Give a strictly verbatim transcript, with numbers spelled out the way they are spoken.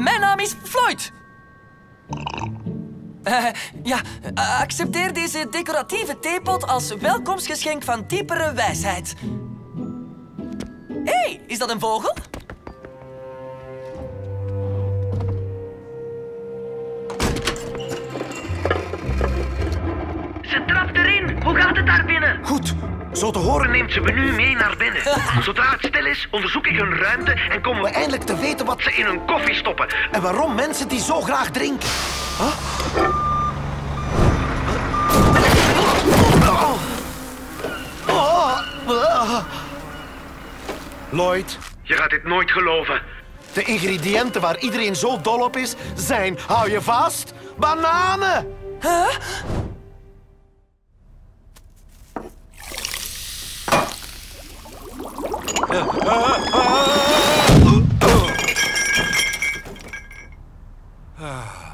mijn naam is Floyd. Uh, ja, uh, accepteer deze decoratieve theepot als welkomstgeschenk van diepere wijsheid. Hé, hey, is dat een vogel? Ze trapt erin. Hoe gaat het daar binnen? Goed. Zo te horen Neemt ze me nu mee naar binnen. Zodra het stil is, onderzoek ik hun ruimte en komen we eindelijk te weten wat ze in hun koffie stoppen. en waarom mensen die zo graag drinken. Huh? Oh. Oh. Lloyd, Je gaat dit nooit geloven. de ingrediënten waar iedereen zo dol op is, zijn, hou je vast, bananen. Huh? Ah.